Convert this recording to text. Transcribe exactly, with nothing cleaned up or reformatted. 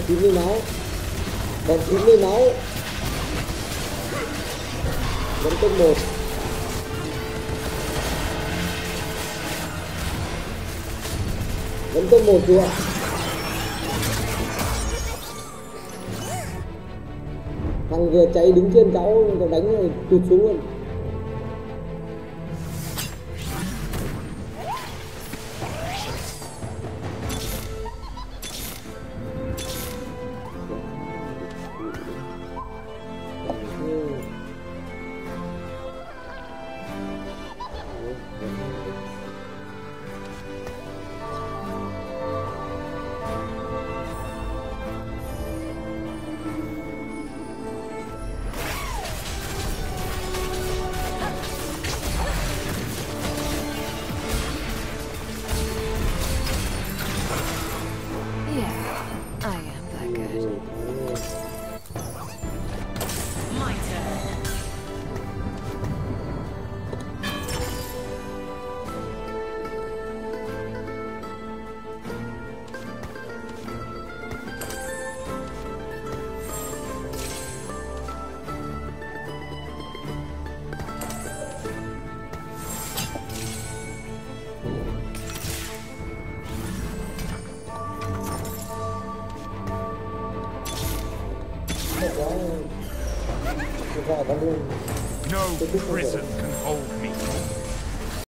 chín mươi máu, còn chín mươi máu, vẫn top một. Vẫn top một chưa ạ? Thằng vừa chạy đứng trên cháu còn đánh rồi tụt xuống luôn. No prison can hold me.